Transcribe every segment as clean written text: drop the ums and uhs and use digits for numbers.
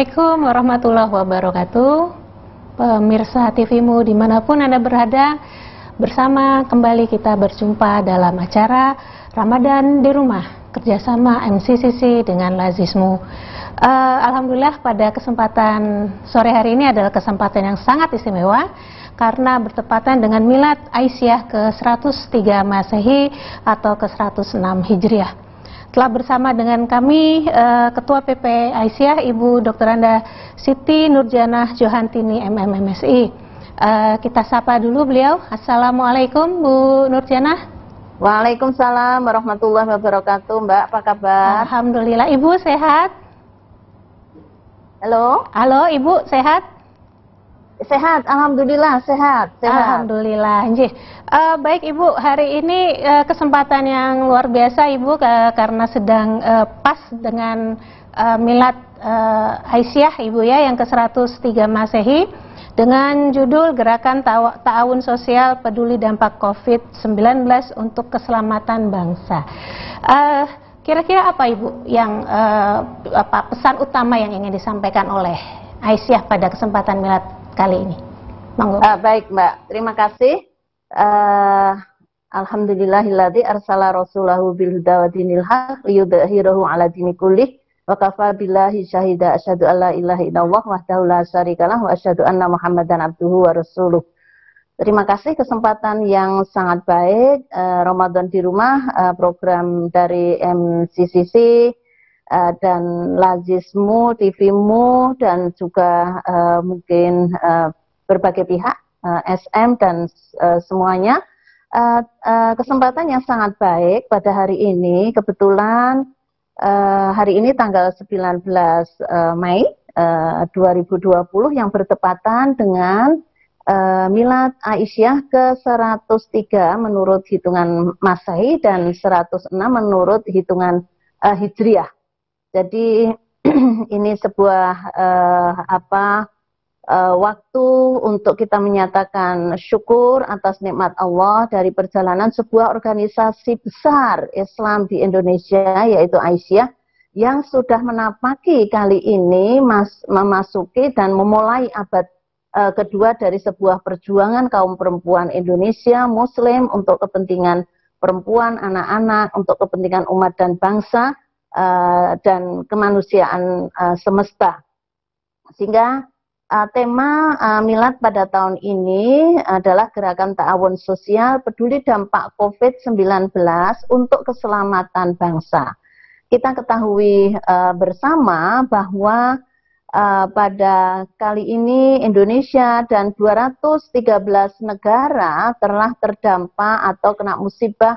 Assalamualaikum warahmatullahi wabarakatuh. Pemirsa TVmu dimanapun Anda berada, bersama kembali kita berjumpa dalam acara Ramadan di Rumah kerjasama MCCC dengan Lazismu. Alhamdulillah pada kesempatan sore hari ini adalah kesempatan yang sangat istimewa karena bertepatan dengan milad Aisyah ke-103 Masehi atau ke-106 Hijriah. Telah bersama dengan kami Ketua PP Aisyah Ibu Dr. Anda Siti Nurjanah Johantini MMMSI. Kita sapa dulu beliau. Assalamualaikum Bu Nurjanah. Waalaikumsalam warahmatullahi wabarakatuh. Mbak, apa kabar? Alhamdulillah. Ibu sehat? Halo? Halo Ibu sehat? Sehat, alhamdulillah sehat. Alhamdulillah. Baik Ibu, hari ini kesempatan yang luar biasa Ibu karena sedang pas dengan milad Aisyah Ibu ya yang ke-103 Masehi dengan judul Gerakan Ta'awun Sosial Peduli Dampak COVID-19 untuk Keselamatan Bangsa. Kira-kira apa Ibu yang pesan utama yang ingin disampaikan oleh Aisyah pada kesempatan milad kali ini? Baik Mbak, terima kasih. Alhamdulillahilladzi arsala rasulahu bil huda wa dinil haq liyudhhirahu 'ala dini kullih wa kafa billahi syahida asyhadu alla ilaha illallah wahdahu la syarikalah wa asyhadu anna muhammadan abduhu wa rasuluh. Terima kasih kesempatan yang sangat baik. Ramadan di Rumah, program dari MCCC dan Lazismu, TVmu, dan juga mungkin berbagai pihak, SM dan semuanya. Kesempatan yang sangat baik pada hari ini. Kebetulan hari ini tanggal 19 Mei 2020 yang bertepatan dengan milad Aisyah ke-103 menurut hitungan Masehi dan 106 menurut hitungan Hijriah. Jadi ini sebuah waktu untuk kita menyatakan syukur atas nikmat Allah dari perjalanan sebuah organisasi besar Islam di Indonesia yaitu Aisyah yang sudah menapaki kali ini memasuki dan memulai abad kedua dari sebuah perjuangan kaum perempuan Indonesia Muslim untuk kepentingan perempuan, anak-anak, untuk kepentingan umat dan bangsa dan kemanusiaan semesta. Sehingga tema milad pada tahun ini adalah Gerakan Ta'awun Sosial Peduli Dampak COVID-19 untuk Keselamatan Bangsa. Kita ketahui bersama bahwa pada kali ini Indonesia dan 213 negara telah terdampak atau kena musibah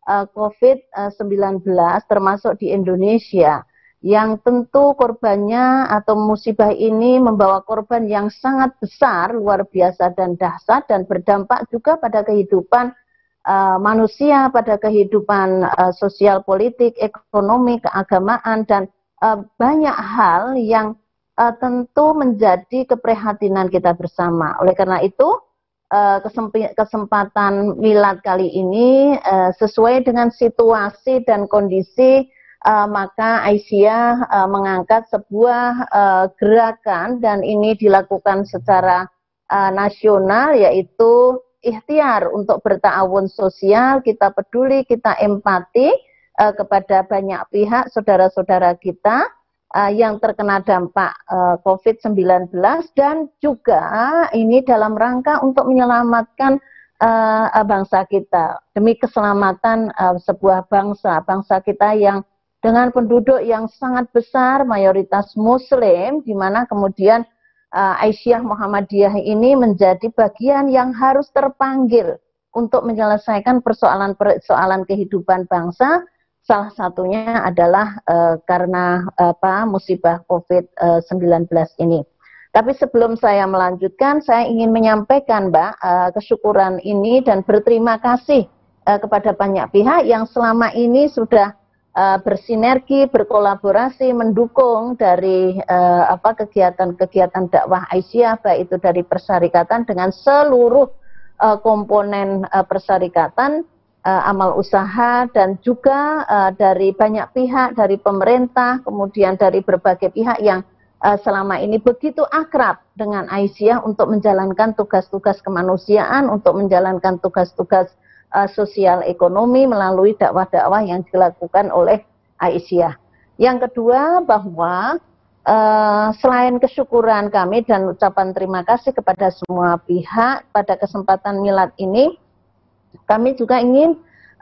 COVID-19 termasuk di Indonesia, yang tentu korbannya atau musibah ini membawa korban yang sangat besar, luar biasa dan dahsyat, dan berdampak juga pada kehidupan manusia, pada kehidupan sosial, politik, ekonomi, keagamaan, dan banyak hal yang tentu menjadi keprihatinan kita bersama. Oleh karena itu, kesempatan milad kali ini sesuai dengan situasi dan kondisi, maka Aisyah mengangkat sebuah gerakan dan ini dilakukan secara nasional, yaitu ikhtiar untuk berta'awun sosial. Kita peduli, kita empati kepada banyak pihak, saudara-saudara kita yang terkena dampak COVID-19, dan juga ini dalam rangka untuk menyelamatkan bangsa kita demi keselamatan sebuah bangsa kita yang dengan penduduk yang sangat besar, mayoritas Muslim, di mana kemudian Aisyah Muhammadiyah ini menjadi bagian yang harus terpanggil untuk menyelesaikan persoalan-persoalan kehidupan bangsa. Salah satunya adalah karena musibah COVID-19 ini. Tapi sebelum saya melanjutkan, saya ingin menyampaikan Mbak kesyukuran ini dan berterima kasih kepada banyak pihak yang selama ini sudah bersinergi, berkolaborasi, mendukung dari kegiatan-kegiatan dakwah Aisyah, baik itu dari persyarikatan dengan seluruh komponen persyarikatan, amal usaha, dan juga dari banyak pihak, dari pemerintah, kemudian dari berbagai pihak yang selama ini begitu akrab dengan Aisyah untuk menjalankan tugas-tugas kemanusiaan, untuk menjalankan tugas-tugas sosial ekonomi melalui dakwah-dakwah yang dilakukan oleh Aisyah. Yang kedua, bahwa selain kesyukuran kami dan ucapan terima kasih kepada semua pihak pada kesempatan milad ini, kami juga ingin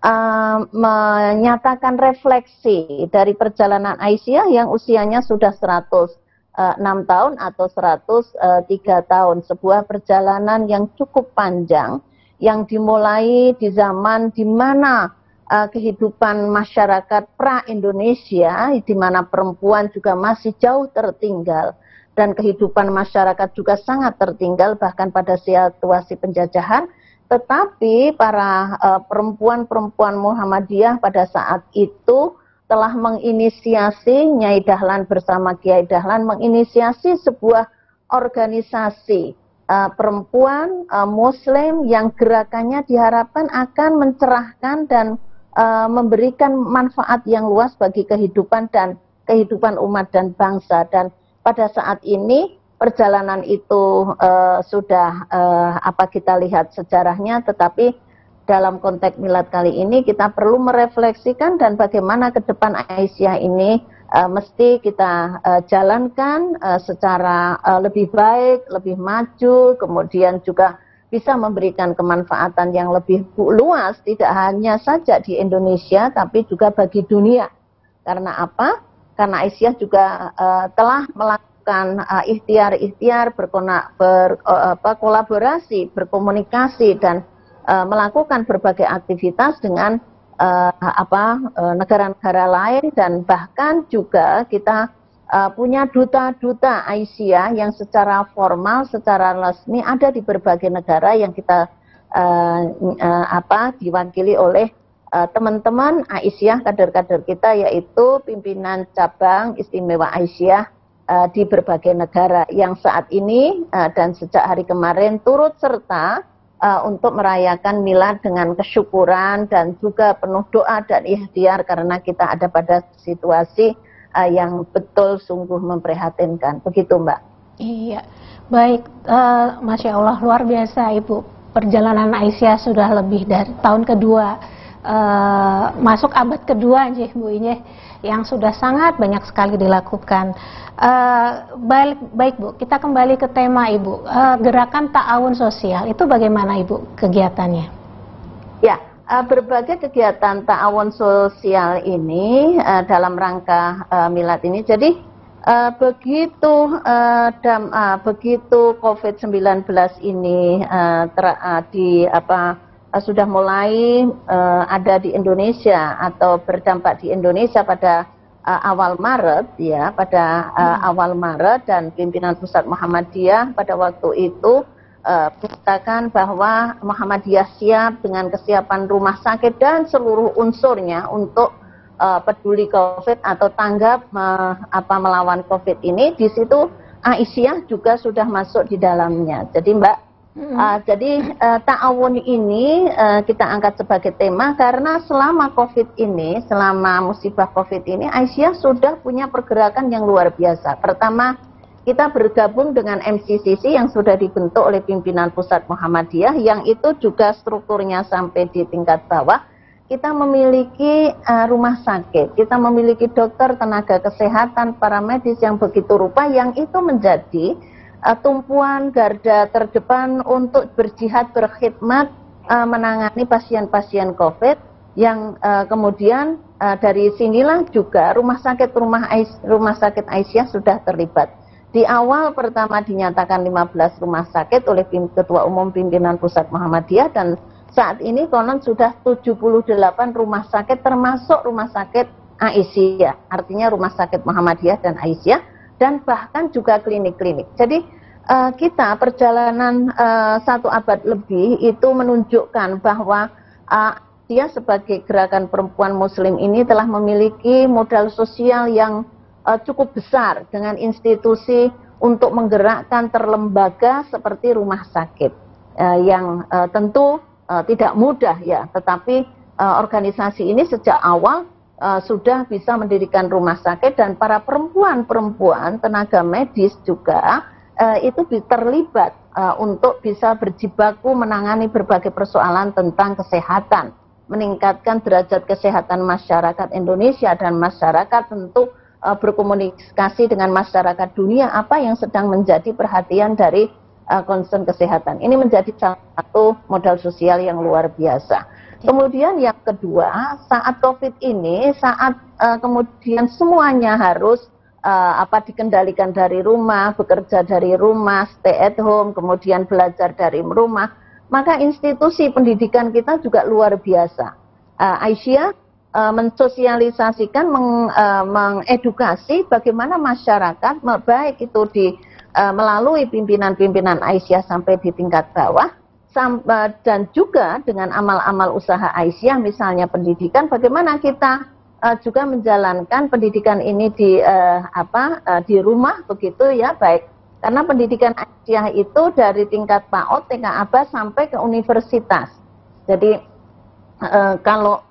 menyatakan refleksi dari perjalanan Aisyah yang usianya sudah 106 tahun atau 103 tahun. Sebuah perjalanan yang cukup panjang, yang dimulai di zaman di mana kehidupan masyarakat pra-Indonesia, di mana perempuan juga masih jauh tertinggal, dan kehidupan masyarakat juga sangat tertinggal bahkan pada situasi penjajahan. Tetapi para perempuan-perempuan Muhammadiyah pada saat itu telah menginisiasi, Nyai Dahlan bersama Kiai Dahlan menginisiasi sebuah organisasi perempuan Muslim yang gerakannya diharapkan akan mencerahkan dan memberikan manfaat yang luas bagi kehidupan dan kehidupan umat dan bangsa. Dan pada saat ini perjalanan itu sudah kita lihat sejarahnya, tetapi dalam konteks milad kali ini kita perlu merefleksikan dan bagaimana ke depan Aisyah ini mesti kita jalankan secara lebih baik, lebih maju, kemudian juga bisa memberikan kemanfaatan yang lebih luas, tidak hanya saja di Indonesia, tapi juga bagi dunia. Karena apa? Karena Aisyah juga telah melakukan ikhtiar-ikhtiar, berkolaborasi, berkomunikasi, dan melakukan berbagai aktivitas dengan negara-negara lain, dan bahkan juga kita punya duta-duta Aisyah yang secara formal, secara resmi ada di berbagai negara yang kita diwakili oleh teman-teman Aisyah, kader-kader kita, yaitu pimpinan cabang istimewa Aisyah di berbagai negara yang saat ini dan sejak hari kemarin turut serta untuk merayakan milad dengan kesyukuran dan juga penuh doa dan ikhtiar karena kita ada pada situasi yang betul sungguh memprihatinkan. Begitu, Mbak. Iya, baik, Masya Allah, luar biasa Ibu. Perjalanan Aisyah sudah lebih dari tahun kedua, masuk abad kedua aja Bu ini, yang sudah sangat banyak sekali dilakukan. Baik Bu, kita kembali ke tema Ibu, gerakan ta'awun sosial itu bagaimana Ibu kegiatannya? Ya, berbagai kegiatan ta'awun sosial ini dalam rangka milad ini. Jadi begitu COVID-19 ini sudah mulai ada di Indonesia atau berdampak di Indonesia pada awal Maret, ya, pada awal Maret, dan pimpinan Pusat Muhammadiyah pada waktu itu mengatakan bahwa Muhammadiyah siap dengan kesiapan rumah sakit dan seluruh unsurnya untuk peduli COVID atau tanggap melawan COVID ini. Di situ Aisyah juga sudah masuk di dalamnya. Jadi Mbak, ta'awun ini kita angkat sebagai tema karena selama COVID ini, selama musibah COVID ini, Aisyah sudah punya pergerakan yang luar biasa. Pertama, kita bergabung dengan MCCC yang sudah dibentuk oleh pimpinan Pusat Muhammadiyah, yang itu juga strukturnya sampai di tingkat bawah. Kita memiliki rumah sakit, kita memiliki dokter, tenaga kesehatan, para medis yang begitu rupa, yang itu menjadi tumpuan garda terdepan untuk berjihad, berkhidmat, menangani pasien-pasien COVID, yang kemudian dari sinilah juga rumah sakit Aisyah sudah terlibat. Di awal pertama dinyatakan 15 rumah sakit oleh Ketua Umum Pimpinan Pusat Muhammadiyah, dan saat ini konon sudah 78 rumah sakit termasuk rumah sakit Aisyah, artinya rumah sakit Muhammadiyah dan Aisyah, dan bahkan juga klinik-klinik. Jadi kita perjalanan 1 abad lebih itu menunjukkan bahwa dia sebagai gerakan perempuan muslim ini telah memiliki modal sosial yang cukup besar dengan institusi untuk menggerakkan terlembaga seperti rumah sakit yang tentu tidak mudah, ya, tetapi organisasi ini sejak awal sudah bisa mendirikan rumah sakit, dan para perempuan-perempuan tenaga medis juga itu terlibat untuk bisa berjibaku menangani berbagai persoalan tentang kesehatan, meningkatkan derajat kesehatan masyarakat Indonesia, dan masyarakat tentu berkomunikasi dengan masyarakat dunia apa yang sedang menjadi perhatian dari concern kesehatan. Ini menjadi salah satu modal sosial yang luar biasa. Kemudian yang kedua, saat COVID ini, saat kemudian semuanya harus dikendalikan dari rumah, bekerja dari rumah, stay at home, kemudian belajar dari rumah, maka institusi pendidikan kita juga luar biasa. Aisyah mensosialisasikan, mengedukasi bagaimana masyarakat, baik itu melalui pimpinan-pimpinan Aisyah sampai di tingkat bawah, dan juga dengan amal-amal usaha Aisyah, misalnya pendidikan, bagaimana kita juga menjalankan pendidikan ini di rumah, begitu ya, baik. Karena pendidikan Aisyah itu dari tingkat PAUD, TK ABA sampai ke universitas. Jadi kalau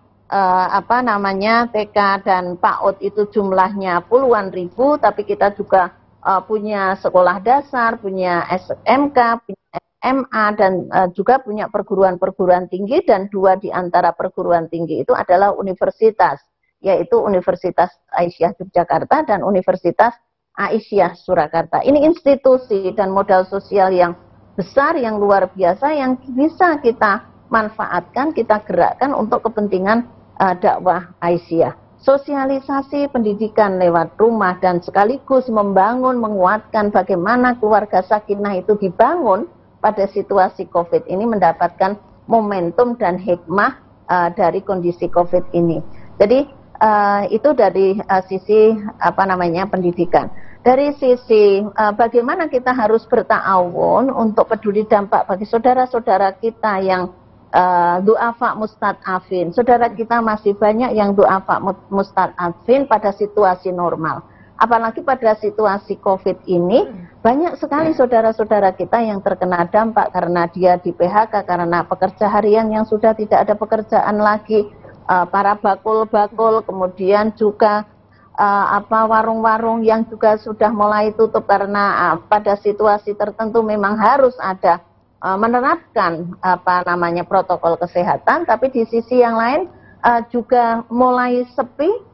TK dan PAUD itu jumlahnya puluhan ribu, tapi kita juga punya sekolah dasar, punya SMK, punya SMA, dan juga punya perguruan-perguruan tinggi, dan dua di antara perguruan tinggi itu adalah universitas, yaitu Universitas Aisyah Yogyakarta dan Universitas Aisyah Surakarta. Ini institusi dan modal sosial yang besar, yang luar biasa, yang bisa kita manfaatkan, kita gerakkan untuk kepentingan dakwah Aisyah. Sosialisasi pendidikan lewat rumah, dan sekaligus membangun, menguatkan bagaimana keluarga sakinah itu dibangun pada situasi COVID ini, mendapatkan momentum dan hikmah dari kondisi COVID ini. Jadi itu dari sisi pendidikan. Dari sisi bagaimana kita harus berta'awun untuk peduli dampak bagi saudara-saudara kita yang du'afa mustad'afin. Saudara kita masih banyak yang du'afa mustad'afin pada situasi normal. Apalagi pada situasi COVID ini, banyak sekali saudara-saudara kita yang terkena dampak karena dia di PHK, karena pekerja harian yang sudah tidak ada pekerjaan lagi, para bakul-bakul, kemudian juga warung-warung yang juga sudah mulai tutup karena pada situasi tertentu memang harus ada menerapkan protokol kesehatan, tapi di sisi yang lain juga mulai sepi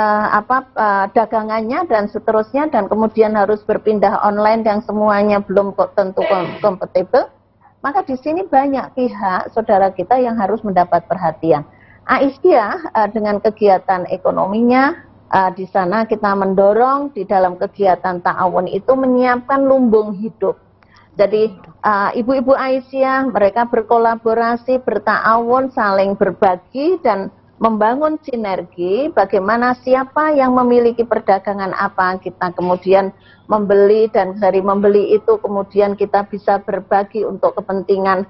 dagangannya dan seterusnya, dan kemudian harus berpindah online yang semuanya belum tentu kompatibel. Maka di sini banyak pihak saudara kita yang harus mendapat perhatian. Aisyah dengan kegiatan ekonominya, di sana kita mendorong di dalam kegiatan ta'awun itu menyiapkan lumbung hidup. Jadi ibu-ibu Aisyah mereka berkolaborasi, berta'awun, saling berbagi dan membangun sinergi, bagaimana siapa yang memiliki perdagangan apa kita kemudian membeli, dan dari membeli itu kemudian kita bisa berbagi untuk kepentingan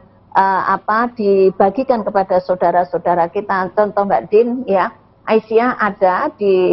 dibagikan kepada saudara-saudara kita. Contoh Mbak Din ya, Aisyah ada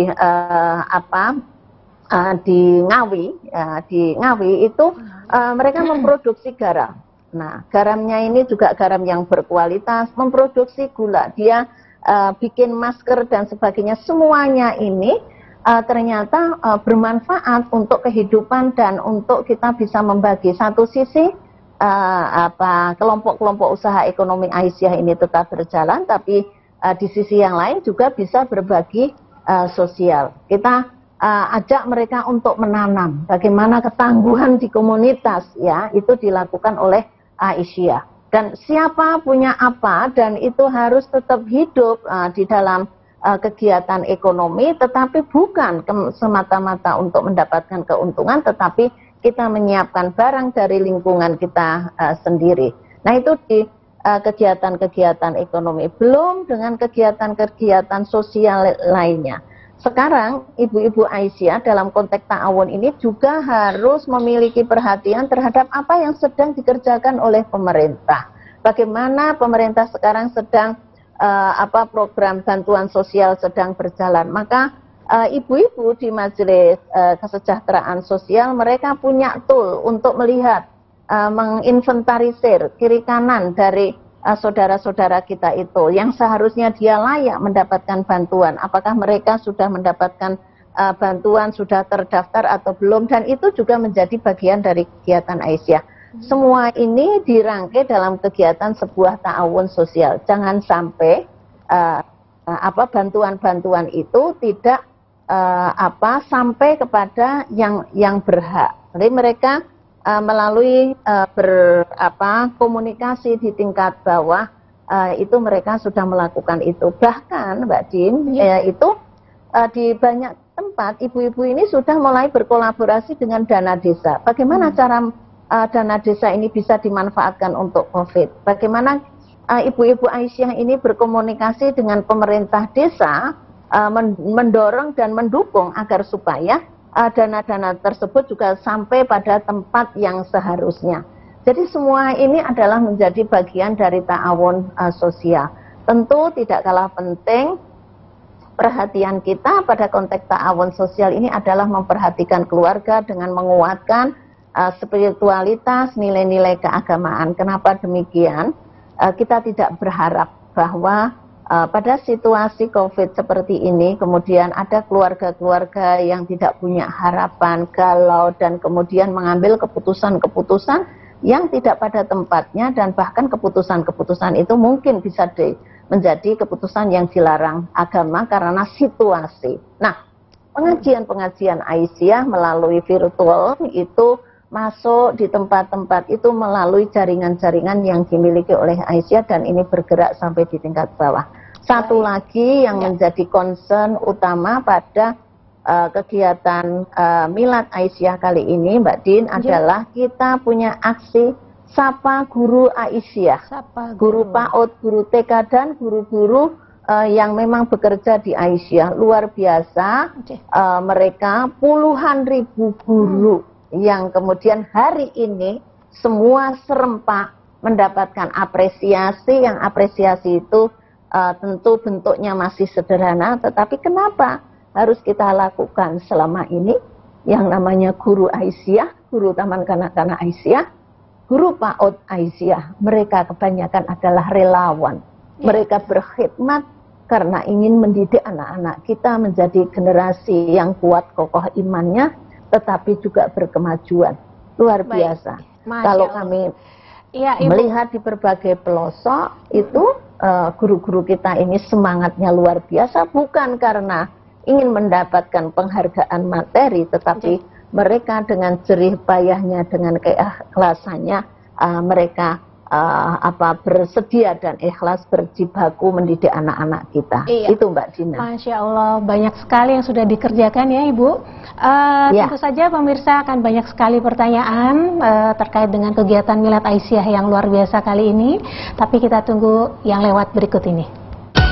di Ngawi, di Ngawi itu mereka memproduksi garam. Nah, garamnya ini juga garam yang berkualitas, memproduksi gula, dia bikin masker dan sebagainya. Semuanya ini ternyata bermanfaat untuk kehidupan dan untuk kita bisa membagi. Satu sisi kelompok-kelompok usaha ekonomi Aisyah ini tetap berjalan, tapi di sisi yang lain juga bisa berbagi sosial. Kita ajak mereka untuk menanam, bagaimana ketangguhan di komunitas ya, itu dilakukan oleh Aisyah. Dan siapa punya apa, dan itu harus tetap hidup di dalam kegiatan ekonomi, tetapi bukan semata-mata untuk mendapatkan keuntungan, tetapi kita menyiapkan barang dari lingkungan kita sendiri. Nah itu di kegiatan-kegiatan ekonomi, belum dengan kegiatan-kegiatan sosial lainnya. Sekarang ibu-ibu Aisyah dalam konteks ta'awun ini juga harus memiliki perhatian terhadap apa yang sedang dikerjakan oleh pemerintah. Bagaimana pemerintah sekarang sedang program bantuan sosial sedang berjalan. Maka ibu-ibu di Majelis Kesejahteraan Sosial mereka punya tool untuk melihat, menginventarisir kiri kanan dari saudara-saudara kita itu yang seharusnya dia layak mendapatkan bantuan, apakah mereka sudah mendapatkan bantuan, sudah terdaftar atau belum, dan itu juga menjadi bagian dari kegiatan Aisyah. Semua ini dirangkai dalam kegiatan sebuah ta'awun sosial. Jangan sampai bantuan-bantuan itu tidak sampai kepada yang berhak. Jadi mereka melalui komunikasi di tingkat bawah itu mereka sudah melakukan itu. Bahkan Mbak Din di banyak tempat ibu-ibu ini sudah mulai berkolaborasi dengan dana desa. Bagaimana cara dana desa ini bisa dimanfaatkan untuk COVID? Bagaimana ibu-ibu Aisyah ini berkomunikasi dengan pemerintah desa mendorong dan mendukung agar supaya dana-dana tersebut juga sampai pada tempat yang seharusnya. Jadi semua ini adalah menjadi bagian dari ta'awun sosial. Tentu tidak kalah penting perhatian kita pada konteks ta'awun sosial ini adalah memperhatikan keluarga dengan menguatkan spiritualitas, nilai-nilai keagamaan. Kenapa demikian? Kita tidak berharap bahwa pada situasi COVID seperti ini, kemudian ada keluarga-keluarga yang tidak punya harapan, galau, dan kemudian mengambil keputusan-keputusan yang tidak pada tempatnya, dan bahkan keputusan-keputusan itu mungkin bisa menjadi keputusan yang dilarang agama karena situasi. Nah, pengajian-pengajian Aisyah melalui virtual itu masuk di tempat-tempat itu melalui jaringan-jaringan yang dimiliki oleh Aisyah, dan ini bergerak sampai di tingkat bawah. Satu lagi yang menjadi concern utama pada kegiatan Milad Aisyah kali ini, Mbak Din, adalah kita punya aksi Sapa Guru Aisyah, guru PAUD, guru TK, dan guru-guru yang memang bekerja di Aisyah. Luar biasa, mereka puluhan ribu guru yang kemudian hari ini semua serempak mendapatkan apresiasi, yang apresiasi itu tentu bentuknya masih sederhana, tetapi kenapa harus kita lakukan selama ini? Yang namanya guru Aisyah, guru Taman Kanak-Kanak Aisyah, guru PAUD Aisyah, mereka kebanyakan adalah relawan. Mereka berkhidmat karena ingin mendidik anak-anak kita menjadi generasi yang kuat kokoh imannya, tetapi juga berkemajuan. Luar biasa. Kalau kami melihat di berbagai pelosok itu guru-guru kita ini semangatnya luar biasa, bukan karena ingin mendapatkan penghargaan materi, tetapi mereka dengan jerih payahnya, dengan keikhlasannya mereka bersedia dan ikhlas berjibaku mendidik anak-anak kita. Itu Mbak Dina. Masya Allah, banyak sekali yang sudah dikerjakan ya Ibu. Tentu saja pemirsa akan banyak sekali pertanyaan terkait dengan kegiatan Milad Aisyah yang luar biasa kali ini. Tapi kita tunggu yang lewat berikut ini.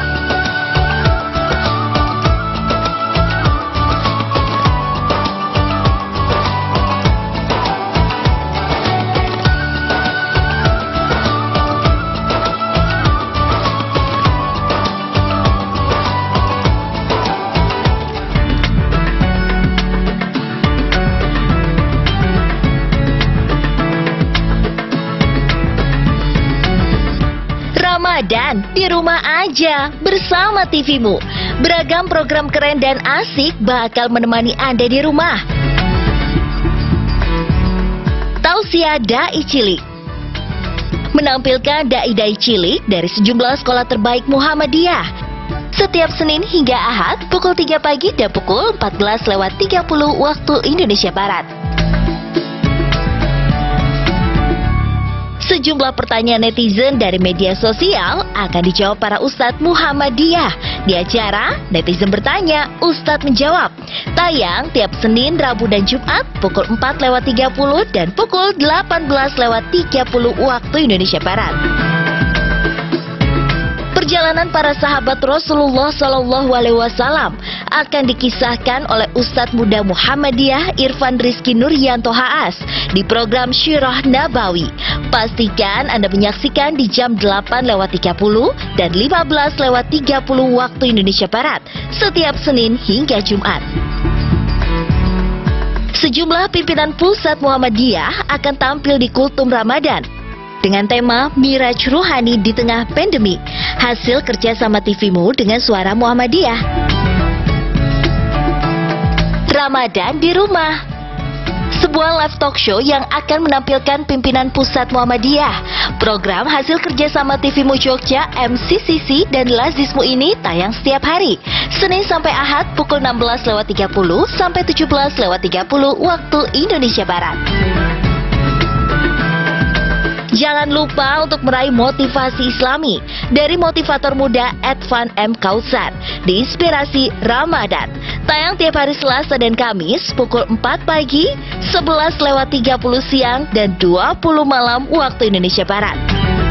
Dan di rumah aja bersama TV-mu. Beragam program keren dan asik bakal menemani Anda di rumah. Tausiah Dai Cilik menampilkan dai-dai cilik dari sejumlah sekolah terbaik Muhammadiyah. Setiap Senin hingga Ahad pukul 3 pagi dan pukul 14.30 waktu Indonesia Barat. Sejumlah pertanyaan netizen dari media sosial akan dijawab para Ustadz Muhammadiyah di acara Netizen Bertanya, Ustadz Menjawab. Tayang tiap Senin, Rabu, dan Jumat pukul 4.30 dan pukul 18.30 waktu Indonesia Barat. Perjalanan para sahabat Rasulullah SAW akan dikisahkan oleh Ustadz Muda Muhammadiyah Irfan Rizky Nuryanto Haas di program Syirah Nabawi. Pastikan Anda menyaksikan di jam 8.30 dan 15.30 waktu Indonesia Barat setiap Senin hingga Jumat. Sejumlah pimpinan pusat Muhammadiyah akan tampil di Kultum Ramadan dengan tema Miraj Ruhani di Tengah Pandemi, hasil kerjasama TVMU dengan Suara Muhammadiyah. Ramadan di Rumah, sebuah live talk show yang akan menampilkan pimpinan pusat Muhammadiyah. Program hasil kerjasama TVMU Jogja, MCCC, dan Lazismu ini tayang setiap hari, Senin sampai Ahad pukul 16.30 sampai 17.30 waktu Indonesia Barat. Jangan lupa untuk meraih motivasi Islami dari motivator muda Advan M. Kautsar di Inspirasi Ramadan. Tayang tiap hari Selasa dan Kamis pukul 4 pagi, 11.30 siang, dan 20 malam waktu Indonesia Barat.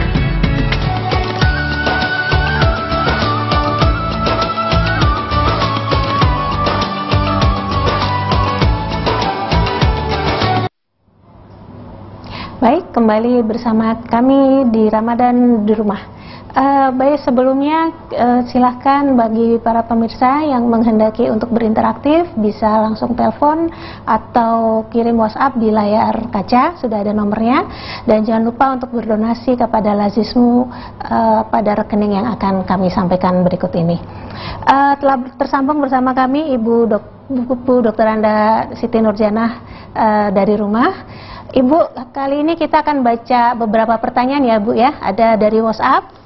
Baik, kembali bersama kami di Ramadan di Rumah. Baik, sebelumnya silahkan bagi para pemirsa yang menghendaki untuk berinteraksi bisa langsung telepon atau kirim WhatsApp di layar kaca, sudah ada nomornya. Dan jangan lupa untuk berdonasi kepada Lazismu pada rekening yang akan kami sampaikan berikut ini. Telah tersambung bersama kami Ibu Dr. Anda Siti Nurjanah dari rumah. Ibu, kali ini kita akan baca beberapa pertanyaan ya Bu ya, ada dari WhatsApp.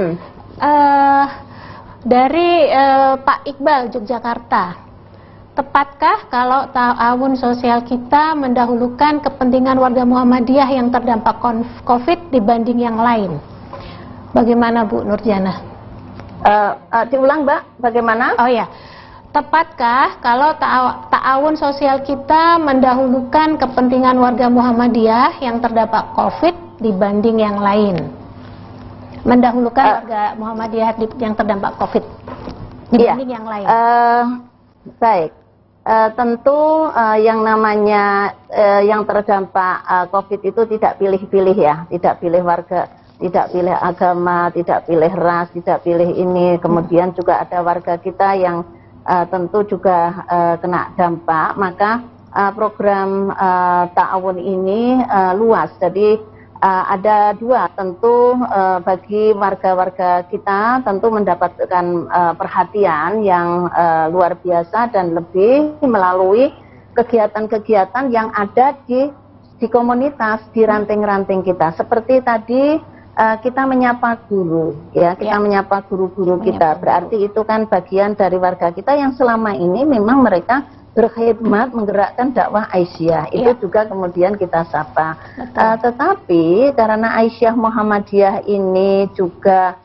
Dari Pak Iqbal, Yogyakarta. Tepatkah kalau ta'awun sosial kita mendahulukan kepentingan warga Muhammadiyah yang terdampak COVID dibanding yang lain? Bagaimana Bu Nurjanah? Diulang Mbak, bagaimana? Oh ya, tepatkah kalau ta'awun sosial kita mendahulukan kepentingan warga Muhammadiyah yang terdampak COVID dibanding yang lain? Mendahulukan warga Muhammadiyah yang terdampak COVID dibanding yang lain. Baik, tentu yang namanya yang terdampak COVID itu tidak pilih-pilih ya, tidak pilih warga, tidak pilih agama, tidak pilih ras, tidak pilih ini. Kemudian juga ada warga kita yang tentu juga kena dampak. Maka program ta'awun ini luas. Jadi ada dua, tentu bagi warga-warga kita tentu mendapatkan perhatian yang luar biasa dan lebih melalui kegiatan-kegiatan yang ada di komunitas, di ranting-ranting kita. Seperti tadi kita menyapa guru, ya kita menyapa guru-guru kita. Berarti itu kan bagian dari warga kita yang selama ini memang mereka berkhidmat menggerakkan dakwah Aisyah, itu juga kemudian kita sapa. Tetapi karena Aisyah Muhammadiyah ini juga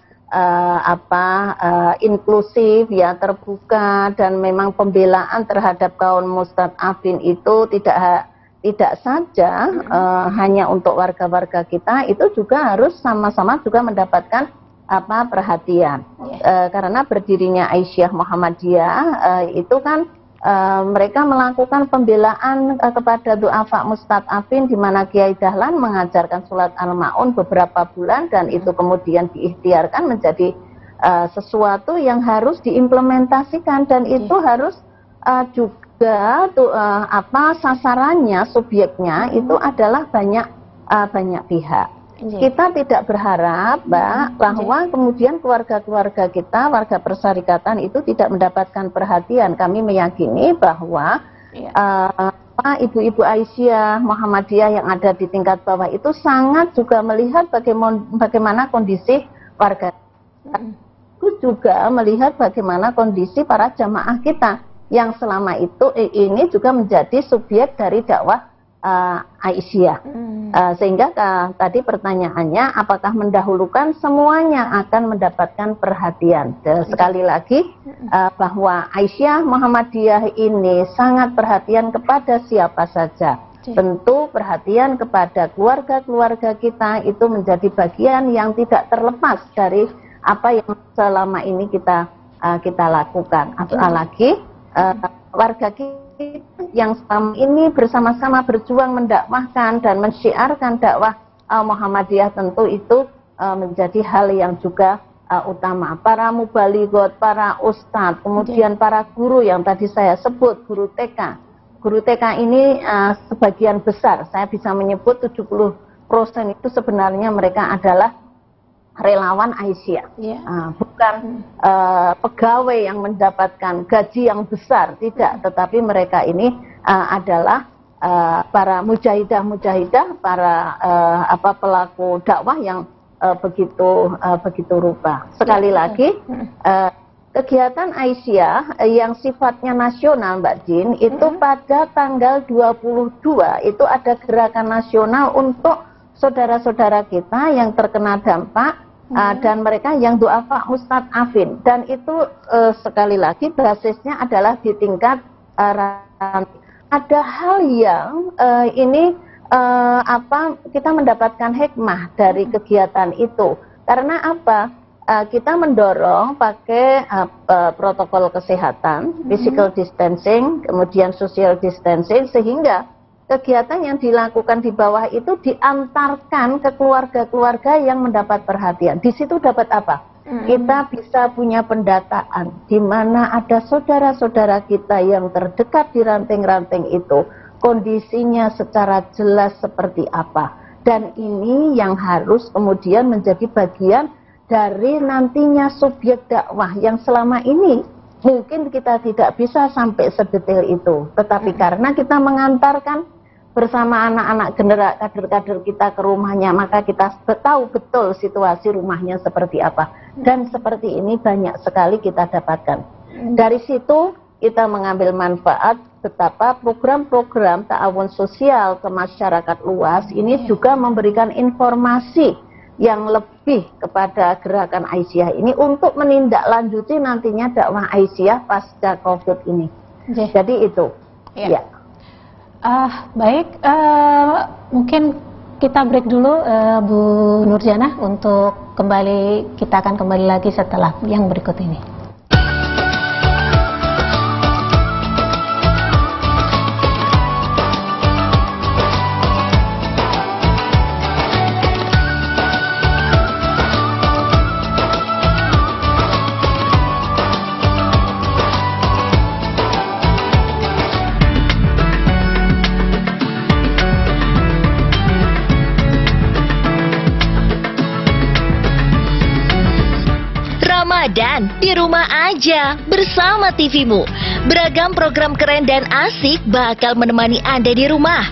inklusif ya, terbuka, dan memang pembelaan terhadap kaum mustad'afin itu tidak saja hanya untuk warga-warga kita, itu juga harus sama-sama juga mendapatkan perhatian. Karena berdirinya Aisyah Muhammadiyah itu kan mereka melakukan pembelaan kepada du'afa mustad'afin, di mana Kiai Dahlan mengajarkan surat Al-Ma'un beberapa bulan, dan itu kemudian diikhtiarkan menjadi sesuatu yang harus diimplementasikan, dan itu harus juga sasarannya, subjeknya itu adalah banyak pihak. Kita tidak berharap, Mbak, bahwa kemudian keluarga-keluarga kita, warga persyarikatan itu tidak mendapatkan perhatian. Kami meyakini bahwa ibu-ibu Aisyah Muhammadiyah yang ada di tingkat bawah itu sangat juga melihat bagaimana kondisi warga. Itu juga melihat bagaimana kondisi para jamaah kita yang selama ini juga menjadi subjek dari dakwah Aisyah. Sehingga tadi pertanyaannya, apakah mendahulukan, semuanya akan mendapatkan perhatian. Sekali lagi bahwa Aisyah Muhammadiyah ini sangat perhatian kepada siapa saja. Tentu perhatian kepada keluarga-keluarga kita itu menjadi bagian yang tidak terlepas dari apa yang selama ini kita lakukan. Apalagi warga kita yang selama ini bersama-sama berjuang mendakwahkan dan mensyiarkan dakwah Muhammadiyah, tentu itu menjadi hal yang juga utama. Para mubalighot, para ustadz, kemudian para guru yang tadi saya sebut, guru TK. Guru TK ini sebagian besar, saya bisa menyebut 70% itu sebenarnya mereka adalah relawan Aisyah, bukan pegawai yang mendapatkan gaji yang besar, tidak, tetapi mereka ini adalah para mujahidah, para pelaku dakwah yang begitu rupa. Sekali lagi, kegiatan Aisyah yang sifatnya nasional, Mbak Jin, itu pada tanggal 22 itu ada gerakan nasional untuk saudara-saudara kita yang terkena dampak dan mereka yang duafa Ustadz Afin, dan itu sekali lagi basisnya adalah di tingkat ada hal yang ini kita mendapatkan hikmah dari kegiatan itu, karena apa? Kita mendorong pakai protokol kesehatan, physical distancing, kemudian social distancing, sehingga kegiatan yang dilakukan di bawah itu diantarkan ke keluarga-keluarga yang mendapat perhatian. Di situ dapat apa? Kita bisa punya pendataan di mana ada saudara-saudara kita yang terdekat di ranting-ranting itu, kondisinya secara jelas seperti apa. Dan ini yang harus kemudian menjadi bagian dari nantinya subjek dakwah yang selama ini mungkin kita tidak bisa sampai sedetail itu, tetapi karena kita mengantarkan bersama anak-anak kader-kader kita ke rumahnya, maka kita tahu betul situasi rumahnya seperti apa, dan seperti ini banyak sekali kita dapatkan. Dari situ kita mengambil manfaat betapa program-program ta'awun sosial ke masyarakat luas ini juga memberikan informasi yang lebih kepada gerakan Aisyah ini untuk menindaklanjuti nantinya dakwah Aisyah pasca COVID ini. Jadi itu. Ya. Baik, mungkin kita break dulu, Bu Nurjana, untuk kita akan kembali lagi setelah yang berikut ini. Ramadan di rumah aja bersama TVmu. Beragam program keren dan asik bakal menemani Anda di rumah.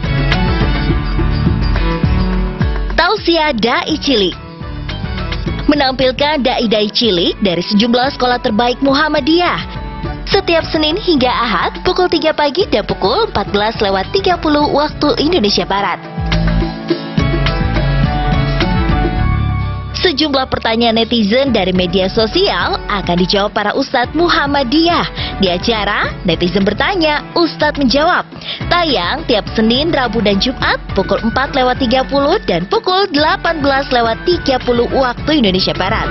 Tausiah Dai Cilik menampilkan dai-dai cilik dari sejumlah sekolah terbaik Muhammadiyah. Setiap Senin hingga Ahad pukul 3 pagi dan pukul 14.30 waktu Indonesia Barat. Sejumlah pertanyaan netizen dari media sosial akan dijawab para Ustadz Muhammadiyah. Di acara, netizen bertanya, Ustadz menjawab. Tayang tiap Senin, Rabu, dan Jumat pukul 4.30 dan pukul 18.30 waktu Indonesia Barat.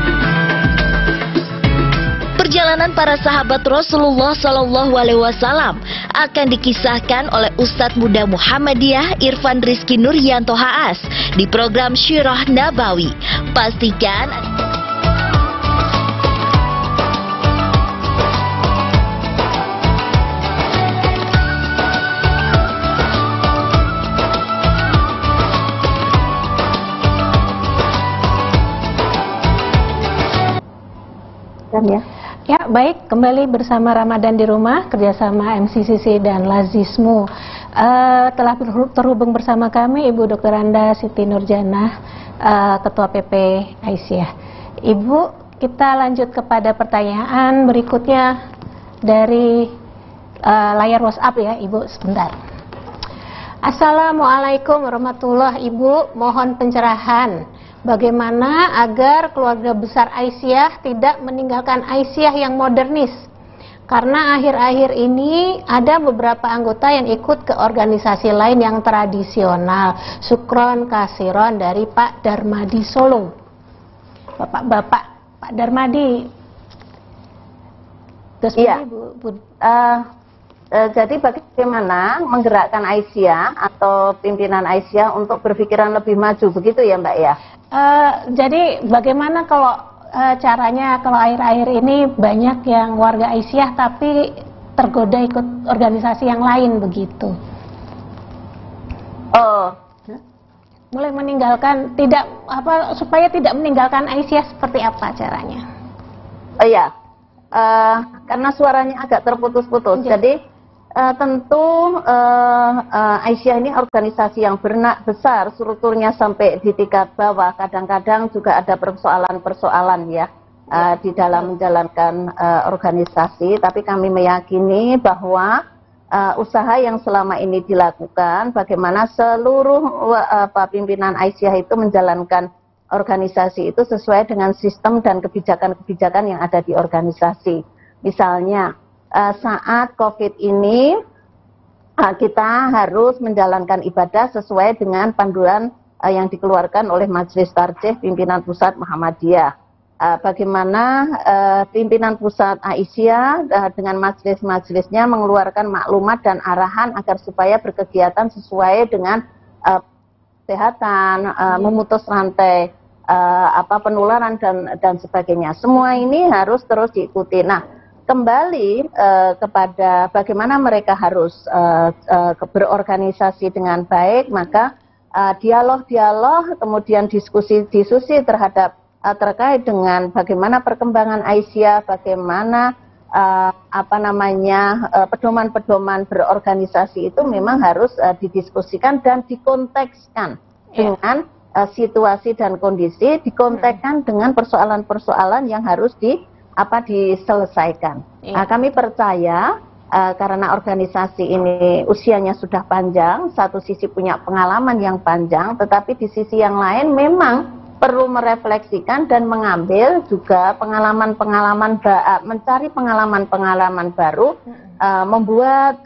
Perjalanan para sahabat Rasulullah SAW akan dikisahkan oleh Ustadz Muda Muhammadiyah Irfan Rizky Nuryanto Haas di program Syirah Nabawi. Pastikan Ya, baik, kembali bersama Ramadan di Rumah, kerjasama MCCC dan Lazismu. Telah terhubung bersama kami Ibu Dr. Anda Siti Nurjana, Ketua PP Aisyah. Ibu, kita lanjut kepada pertanyaan berikutnya dari layar WhatsApp ya, Ibu, sebentar. Assalamualaikum warahmatullahi Ibu, mohon pencerahan. Bagaimana agar keluarga besar Aisyah tidak meninggalkan Aisyah yang modernis? Karena akhir-akhir ini ada beberapa anggota yang ikut ke organisasi lain yang tradisional. Syukron kasiron dari Pak Darmadi Solo. Bapak Pak Darmadi. Terus iya. Bu. Jadi bagaimana menggerakkan Aisyah atau pimpinan Aisyah untuk berpikiran lebih maju, begitu ya Mbak ya? Jadi bagaimana kalau caranya kalau akhir-akhir ini banyak yang warga Aisyah tapi tergoda ikut organisasi yang lain begitu? mulai meninggalkan, tidak apa, supaya tidak meninggalkan Aisyah, seperti apa caranya? Oh iya, karena suaranya agak terputus-putus, jadi tentu Aisyah ini organisasi yang besar, strukturnya sampai di tingkat bawah. Kadang-kadang juga ada persoalan-persoalan ya di dalam menjalankan organisasi. Tapi kami meyakini bahwa usaha yang selama ini dilakukan, bagaimana seluruh pimpinan Aisyah itu menjalankan organisasi itu sesuai dengan sistem dan kebijakan-kebijakan yang ada di organisasi. Misalnya saat COVID ini kita harus menjalankan ibadah sesuai dengan panduan yang dikeluarkan oleh Majelis Tarjih Pimpinan Pusat Muhammadiyah. Bagaimana pimpinan pusat Aisyah dengan majelis-majelisnya mengeluarkan maklumat dan arahan agar supaya berkegiatan sesuai dengan kesehatan, memutus rantai penularan dan sebagainya. Semua ini harus terus diikuti. Nah, kembali kepada bagaimana mereka harus berorganisasi dengan baik, maka dialog-dialog, kemudian diskusi-diskusi terkait dengan bagaimana perkembangan Aisyah, bagaimana pedoman-pedoman berorganisasi itu memang harus didiskusikan dan dikontekskan dengan situasi dan kondisi, dikontekskan dengan persoalan-persoalan yang harus diselesaikan. Kami percaya karena organisasi ini usianya sudah panjang, satu sisi punya pengalaman yang panjang, tetapi di sisi yang lain memang perlu merefleksikan dan mengambil juga pengalaman-pengalaman, mencari pengalaman-pengalaman baru, membuat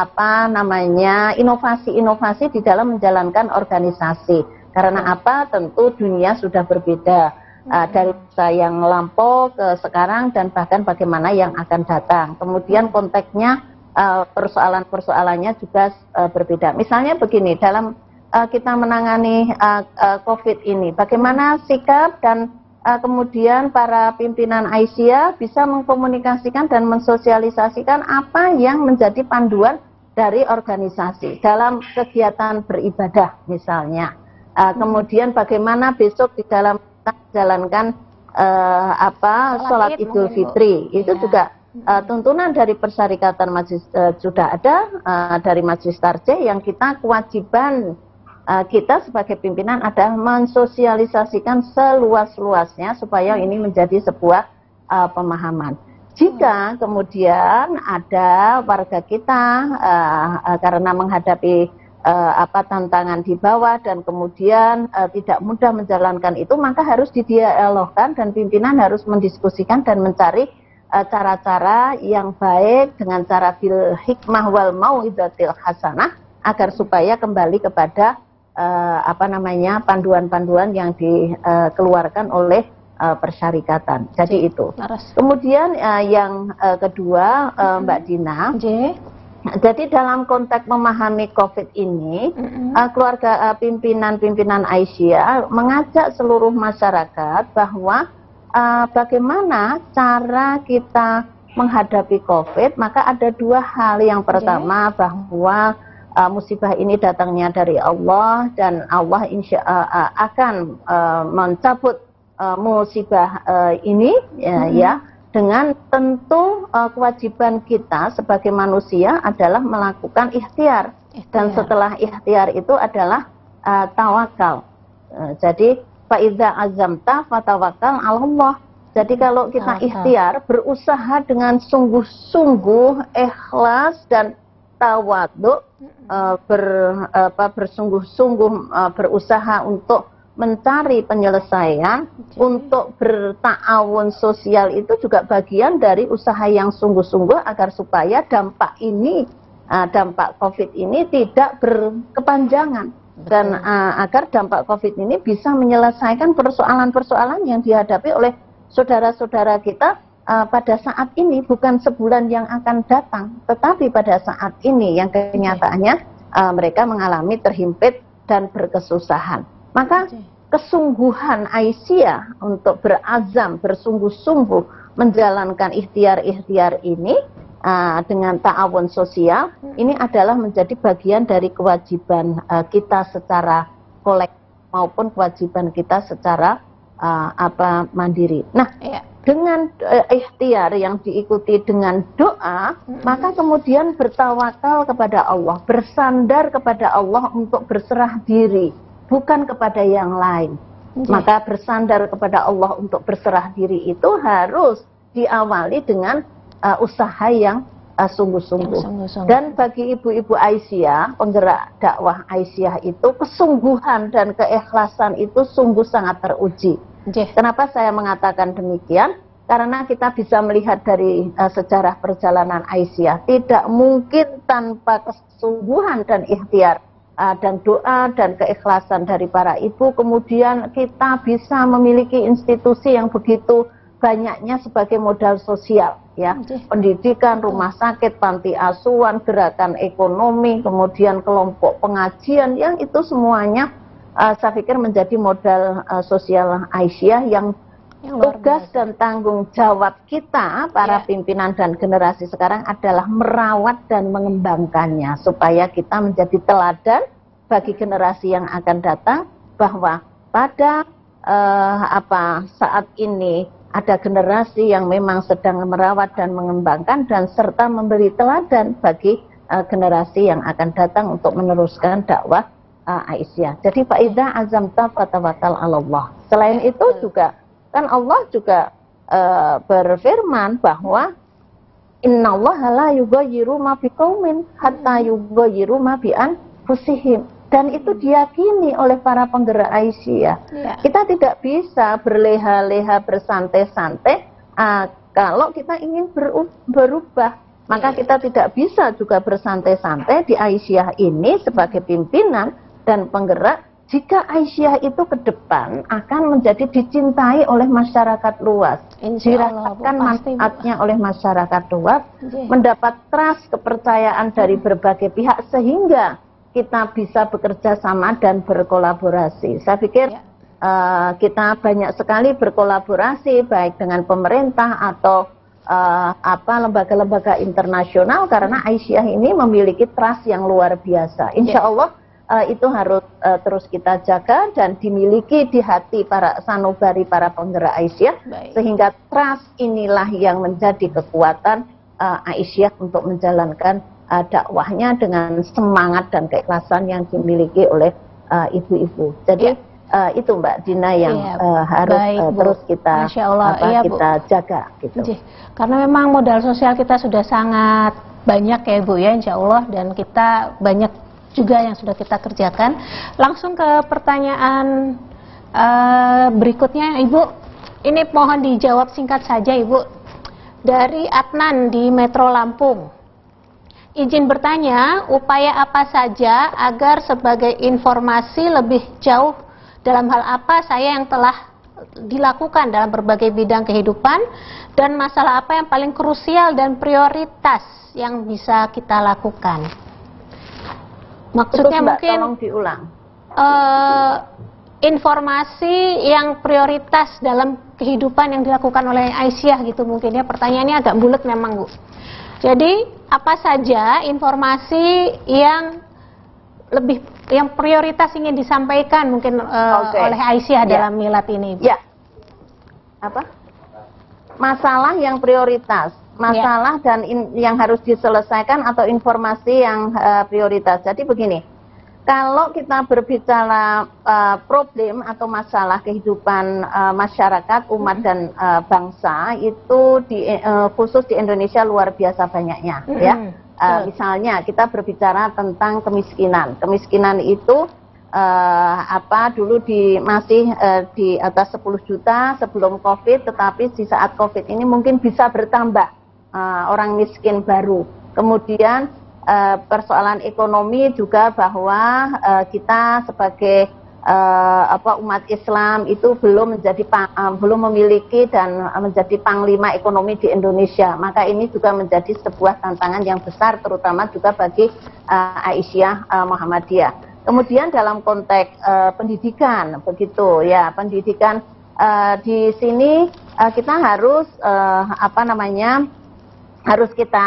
inovasi-inovasi di dalam menjalankan organisasi. Karena apa? Tentu dunia sudah berbeda dari masa yang lampau ke sekarang dan bahkan bagaimana yang akan datang. Kemudian konteksnya persoalan-persoalannya juga berbeda. Misalnya begini, dalam kita menangani COVID ini, bagaimana sikap dan kemudian para pimpinan Aisyah bisa mengkomunikasikan dan mensosialisasikan apa yang menjadi panduan dari organisasi dalam kegiatan beribadah misalnya. Kemudian bagaimana besok di dalam menjalankan sholat Idul Fitri itu juga tuntunan dari Persyarikatan Majelis sudah ada dari Majelis Tarjih, yang kita kewajiban kita sebagai pimpinan adalah mensosialisasikan seluas-luasnya supaya ini menjadi sebuah pemahaman. Jika kemudian ada warga kita karena menghadapi tantangan di bawah dan kemudian tidak mudah menjalankan itu, maka harus didialogkan dan pimpinan harus mendiskusikan dan mencari cara-cara yang baik dengan cara bil hikmah wal mau'izatil hasanah agar supaya kembali kepada panduan-panduan yang dikeluarkan oleh persyarikatan. Jadi itu. Kemudian yang kedua, Mbak Dina. Jadi dalam konteks memahami COVID ini, keluarga pimpinan Aisyah mengajak seluruh masyarakat bahwa bagaimana cara kita menghadapi COVID, maka ada dua hal. Yang pertama bahwa musibah ini datangnya dari Allah dan Allah akan mencabut musibah ini ya. Dengan tentu kewajiban kita sebagai manusia adalah melakukan ikhtiar. Dan setelah ikhtiar itu adalah tawakal. Jadi faiza azamta fatawakal 'ala Allah. Jadi kalau kita ikhtiar, berusaha dengan sungguh-sungguh, ikhlas dan tawadhu, bersungguh-sungguh berusaha untuk mencari penyelesaian, untuk berta'awun sosial, itu juga bagian dari usaha yang sungguh-sungguh agar supaya dampak COVID ini tidak berkepanjangan. Dan agar dampak COVID ini bisa menyelesaikan persoalan-persoalan yang dihadapi oleh saudara-saudara kita pada saat ini, bukan sebulan yang akan datang, tetapi pada saat ini yang kenyataannya mereka mengalami terhimpit dan berkesusahan. Maka kesungguhan Aisyah untuk berazam, bersungguh-sungguh menjalankan ikhtiar-ikhtiar ini dengan ta'awun sosial, ini adalah menjadi bagian dari kewajiban kita secara kolektif maupun kewajiban kita secara mandiri. Nah, dengan ikhtiar yang diikuti dengan doa, maka kemudian bertawakal kepada Allah, bersandar kepada Allah untuk berserah diri, bukan kepada yang lain. Maka bersandar kepada Allah untuk berserah diri itu harus diawali dengan usaha yang sungguh-sungguh. Dan bagi ibu-ibu Aisyah, penggerak dakwah Aisyah itu, kesungguhan dan keikhlasan itu sungguh sangat teruji. Kenapa saya mengatakan demikian? Karena kita bisa melihat dari sejarah perjalanan Aisyah, tidak mungkin tanpa kesungguhan dan ikhtiar dan doa dan keikhlasan dari para ibu, kemudian kita bisa memiliki institusi yang begitu banyaknya sebagai modal sosial, ya, pendidikan, rumah sakit, panti asuhan, gerakan ekonomi, kemudian kelompok pengajian, yang itu semuanya saya pikir menjadi modal sosial Aisyah yang tugas dan tanggung jawab kita para pimpinan dan generasi sekarang adalah merawat dan mengembangkannya supaya kita menjadi teladan bagi generasi yang akan datang, bahwa pada saat ini ada generasi yang memang sedang merawat dan mengembangkan dan serta memberi teladan bagi generasi yang akan datang untuk meneruskan dakwah Aisyah. Jadi faidza azamta fatawakkal 'alallah. Selain itu juga kan Allah juga berfirman bahwa innallaha la yughayyiru ma biqaumin hatta yughayyiru ma bi anfusihim. Dan itu diyakini oleh para penggerak Aisyah. Kita tidak bisa berleha-leha, bersantai-santai kalau kita ingin berubah. Maka kita tidak bisa juga bersantai-santai di Aisyah ini sebagai pimpinan dan penggerak jika Aisyah itu ke depan akan menjadi dicintai oleh masyarakat luas, dirasakan manfaatnya oleh masyarakat luas, mendapat trust, kepercayaan dari berbagai pihak sehingga kita bisa bekerja sama dan berkolaborasi. Saya pikir kita banyak sekali berkolaborasi baik dengan pemerintah atau lembaga-lembaga internasional karena Aisyah ini memiliki trust yang luar biasa. Insya Allah itu harus terus kita jaga dan dimiliki di hati para sanubari, para penggerak Aisyah, sehingga trust inilah yang menjadi kekuatan Aisyah untuk menjalankan dakwahnya dengan semangat dan keikhlasan yang dimiliki oleh ibu-ibu. Jadi itu Mbak Dina yang harus terus kita kita jaga gitu. Karena memang modal sosial kita sudah sangat banyak ya Ibu ya, insya Allah, dan kita banyak juga yang sudah kita kerjakan. Langsung ke pertanyaan berikutnya Ibu. Ini mohon dijawab singkat saja Ibu. Dari Adnan di Metro Lampung. Izin bertanya, upaya apa saja agar sebagai informasi lebih jauh dalam hal apa saya yang telah dilakukan dalam berbagai bidang kehidupan, dan masalah apa yang paling krusial dan prioritas yang bisa kita lakukan? Maksudnya Mbak, mungkin tolong diulang. Informasi yang prioritas dalam kehidupan yang dilakukan oleh Aisyah gitu mungkin ya. Pertanyaannya agak bulat memang Bu. Jadi apa saja informasi yang prioritas ingin disampaikan mungkin oleh Aisyah dalam milad ini Bu? Ya. Apa? Masalah yang prioritas. Masalah dan yang harus diselesaikan atau informasi yang prioritas. Jadi begini, kalau kita berbicara problem atau masalah kehidupan masyarakat, umat dan bangsa itu khusus di Indonesia luar biasa banyaknya, ya. Misalnya kita berbicara tentang kemiskinan. Kemiskinan itu dulu masih di atas 10 juta sebelum COVID, tetapi di saat COVID ini mungkin bisa bertambah. Orang miskin baru. Kemudian persoalan ekonomi juga bahwa kita sebagai umat Islam itu belum memiliki dan menjadi panglima ekonomi di Indonesia. Maka ini juga menjadi sebuah tantangan yang besar, terutama juga bagi Aisyah Muhammadiyah. Kemudian dalam konteks pendidikan, begitu ya, pendidikan di sini kita harus harus kita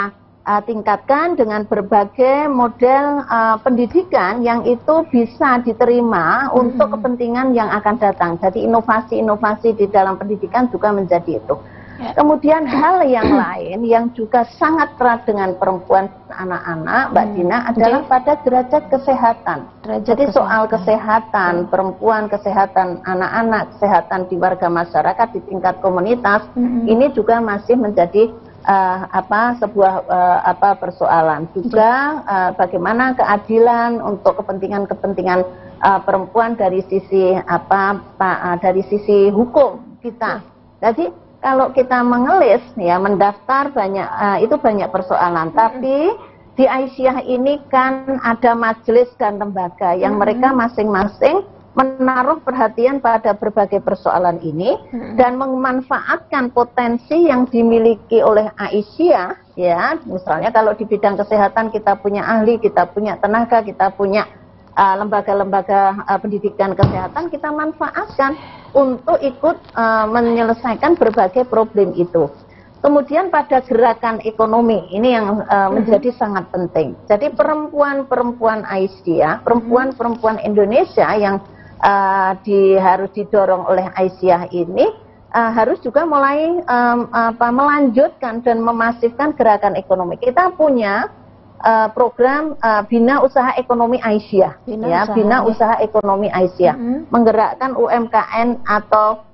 tingkatkan dengan berbagai model pendidikan yang itu bisa diterima untuk kepentingan yang akan datang. Jadi inovasi-inovasi di dalam pendidikan juga menjadi itu. Kemudian hal yang lain yang juga sangat erat dengan perempuan anak-anak, Mbak Dina, adalah pada derajat kesehatan. Jadi soal kesehatan perempuan, kesehatan anak-anak, kesehatan di warga masyarakat di tingkat komunitas, ini juga masih menjadi sebuah persoalan. Juga bagaimana keadilan untuk kepentingan-kepentingan perempuan dari sisi dari sisi hukum kita. Jadi kalau kita mengelis, ya mendaftar itu banyak persoalan. Tapi di Aisyah ini kan ada majelis dan lembaga yang mereka masing-masing menaruh perhatian pada berbagai persoalan ini dan memanfaatkan potensi yang dimiliki oleh Aisyah. Ya, misalnya kalau di bidang kesehatan kita punya ahli, kita punya tenaga, kita punya lembaga-lembaga pendidikan kesehatan, kita manfaatkan untuk ikut menyelesaikan berbagai problem itu. Kemudian pada gerakan ekonomi, ini yang menjadi sangat penting. Jadi perempuan-perempuan Aisyah, perempuan-perempuan Indonesia yang harus didorong oleh Aisyah ini, harus juga mulai melanjutkan dan memasifkan gerakan ekonomi. Kita punya program Bina Usaha Ekonomi Aisyah, Bina Usaha Ekonomi Aisyah, menggerakkan UMKM atau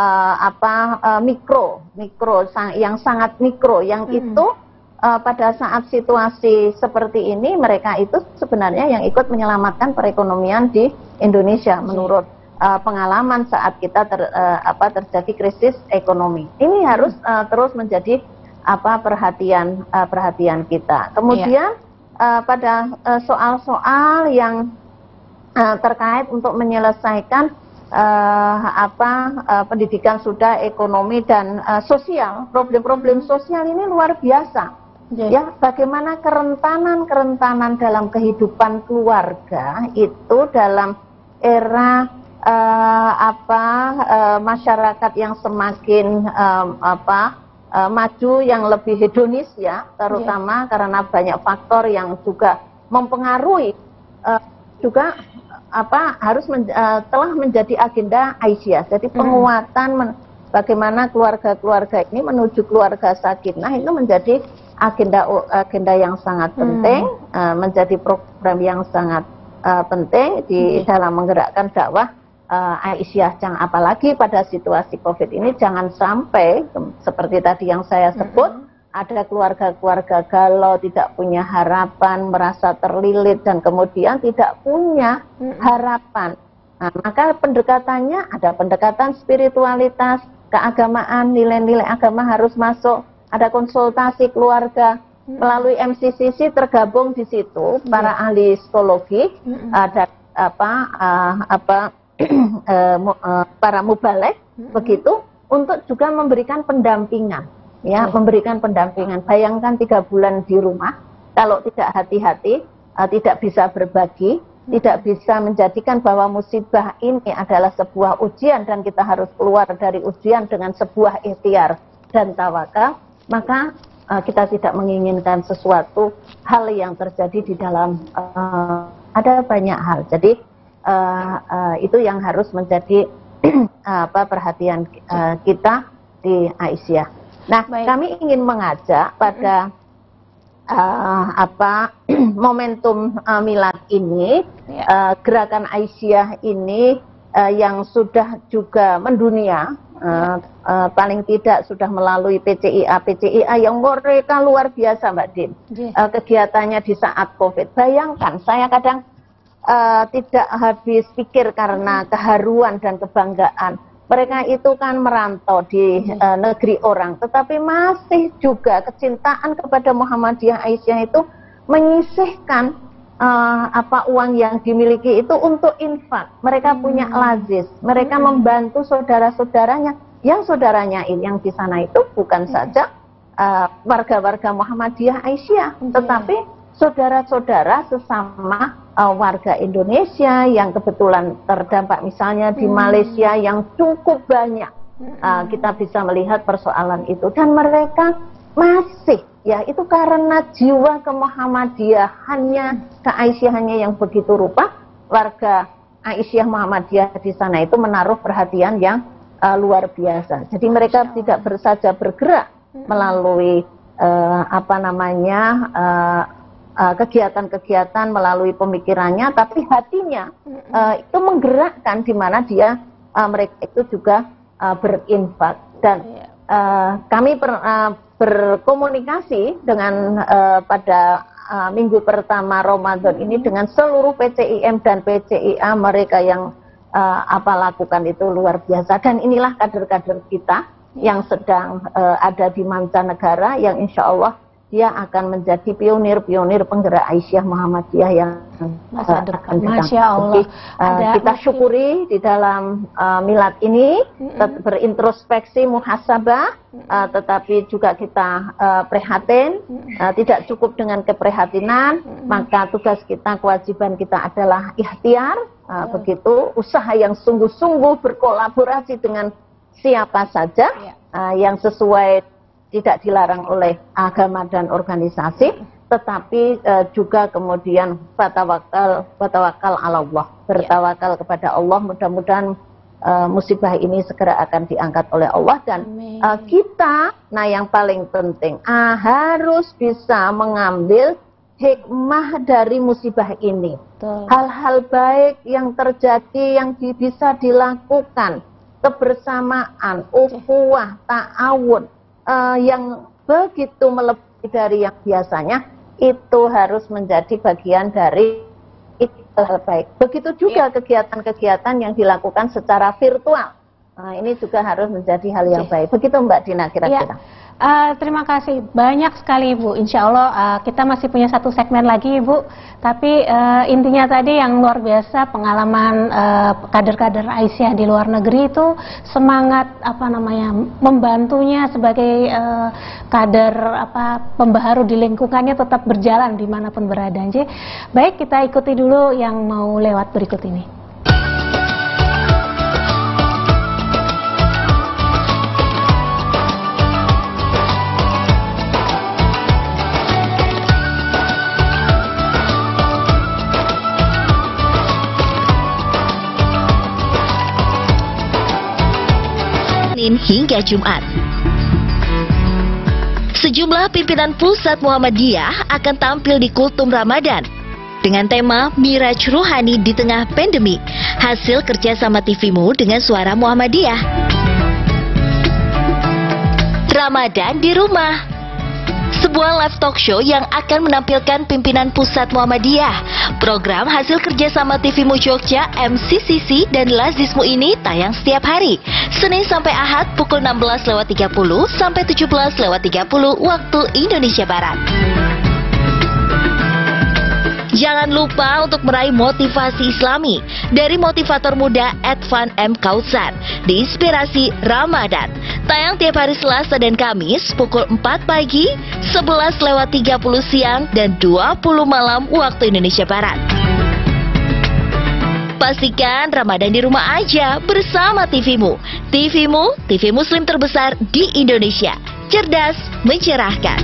mikro yang sangat mikro, yang itu pada saat situasi seperti ini mereka itu sebenarnya yang ikut menyelamatkan perekonomian di Indonesia menurut pengalaman saat kita terjadi krisis ekonomi. Ini harus terus menjadi perhatian kita. Kemudian pada soal-soal yang terkait untuk menyelesaikan pendidikan sudah, ekonomi dan sosial, problem-problem sosial ini luar biasa. Ya, bagaimana kerentanan dalam kehidupan keluarga itu dalam era masyarakat yang semakin maju, yang lebih hedonis ya, terutama karena banyak faktor yang juga mempengaruhi, juga telah menjadi agenda Aisyah. Jadi penguatan bagaimana keluarga-keluarga ini menuju keluarga sakinah itu menjadi agenda yang sangat penting, menjadi program yang sangat penting di dalam menggerakkan dakwah Aisyah. Apalagi pada situasi COVID ini jangan sampai seperti tadi yang saya sebut, ada keluarga-keluarga galau, tidak punya harapan, merasa terlilit dan kemudian tidak punya harapan. Nah, maka pendekatannya ada pendekatan spiritualitas, keagamaan, nilai-nilai agama harus masuk, ada konsultasi keluarga melalui MCCC, tergabung di situ para ahli psikologi, ada para mubalek begitu, untuk juga memberikan pendampingan, ya, memberikan pendampingan. Bayangkan 3 bulan di rumah, kalau tidak hati-hati, tidak bisa berbagi, tidak bisa menjadikan bahwa musibah ini adalah sebuah ujian dan kita harus keluar dari ujian dengan sebuah ikhtiar dan tawakal, maka kita tidak menginginkan sesuatu hal yang terjadi di dalam ada banyak hal. Jadi itu yang harus menjadi perhatian kita di Aisyah. Nah, kami ingin mengajak pada momentum milad ini, gerakan Aisyah ini yang sudah juga mendunia, paling tidak sudah melalui PCIA yang mereka luar biasa, Mbak Din, kegiatannya di saat COVID. Bayangkan, saya kadang tidak habis pikir karena keharuan dan kebanggaan. Mereka itu kan merantau di negeri orang, tetapi masih juga kecintaan kepada Muhammadiyah Aisyah itu menyisihkan uang yang dimiliki itu untuk infak. Mereka punya lazis, mereka membantu saudara-saudaranya, yang saudaranya ini yang di sana itu bukan saja warga-warga Muhammadiyah Aisyah, tetapi saudara-saudara sesama warga Indonesia yang kebetulan terdampak misalnya di Malaysia yang cukup banyak. Kita bisa melihat persoalan itu, dan mereka masih ya itu karena jiwa kemuhammadiyahannya, keaisyahnya yang begitu rupa. Warga Aisyah Muhammadiyah di sana itu menaruh perhatian yang luar biasa. Jadi mereka tidak saja bergerak melalui kegiatan-kegiatan, melalui pemikirannya, tapi hatinya itu menggerakkan, di mana mereka itu juga berinfak. Dan kami berkomunikasi dengan pada minggu pertama Ramadan ini dengan seluruh PCIM dan PCIA mereka yang lakukan itu luar biasa. Dan inilah kader-kader kita yang sedang ada di mancanegara, yang insya Allah dia akan menjadi pionir-pionir penggerak Aisyah Muhammadiyah yang akan datang. Masya Allah. Kita syukuri di dalam milad ini, berintrospeksi, muhasabah, tetapi juga kita prihatin. Tidak cukup dengan keprihatinan, maka tugas kita, kewajiban kita adalah ikhtiar, begitu, usaha yang sungguh-sungguh, berkolaborasi dengan siapa saja yang sesuai, tidak dilarang oleh agama dan organisasi, tetapi juga kemudian bertawakal ala Allah, bertawakal kepada Allah. Mudah-mudahan musibah ini segera akan diangkat oleh Allah, dan kita, yang paling penting harus bisa mengambil hikmah dari musibah ini. Hal-hal baik yang terjadi, yang bisa dilakukan, kebersamaan, ukhuwah, ta'awun, yang begitu melebihi dari yang biasanya, itu harus menjadi bagian dari hal baik. Begitu juga kegiatan-kegiatan yang dilakukan secara virtual. Ini juga harus menjadi hal yang baik. Begitu Mbak Dina kira-kira. Terima kasih banyak sekali Ibu. Insya Allah kita masih punya satu segmen lagi Ibu. Tapi intinya tadi yang luar biasa, pengalaman kader-kader Aisyah di luar negeri itu semangat membantunya sebagai kader pembaharu di lingkungannya tetap berjalan dimanapun berada. Baik, kita ikuti dulu yang mau lewat berikut ini. Hingga Jumat. Sejumlah pimpinan pusat Muhammadiyah akan tampil di Kultum Ramadan dengan tema Miraj Ruhani di tengah pandemi, hasil kerjasama TVMU dengan Suara Muhammadiyah. Ramadan di rumah, sebuah live talk show yang akan menampilkan pimpinan pusat Muhammadiyah. Program hasil kerjasama TVMU Jogja, MCCC, dan Lazismu ini tayang setiap hari, Senin sampai Ahad pukul 16.30 sampai 17.30 waktu Indonesia Barat. Jangan lupa untuk meraih motivasi Islami dari motivator muda Advan M. Kautsar di Inspirasi Ramadan. Tayang tiap hari Selasa dan Kamis pukul 4 pagi, 11.30 siang, dan 20 malam waktu Indonesia Barat. Pastikan Ramadan di rumah aja bersama TVMU. TVMU, TV Muslim terbesar di Indonesia. Cerdas, mencerahkan.